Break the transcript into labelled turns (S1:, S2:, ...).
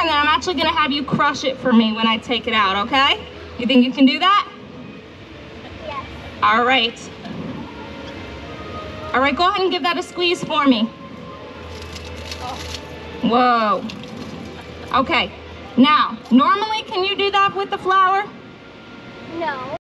S1: and then I'm actually gonna have you crush it for me when I take it out, okay? You think you can do that?
S2: Yes.
S1: All right. All right, go ahead and give that a squeeze for me. Whoa. Okay, now, normally can you do that with the flour?
S2: No.